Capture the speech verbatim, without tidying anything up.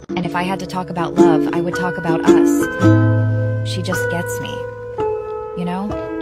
And if I had to talk about love, I would talk about us. She just gets me, you know?